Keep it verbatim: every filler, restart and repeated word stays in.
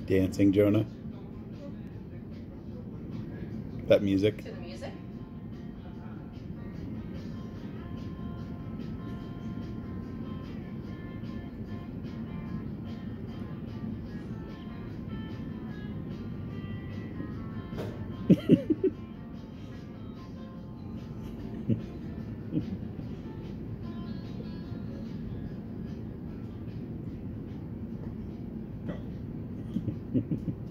Dancing, Jonah. That music. To the music? Go.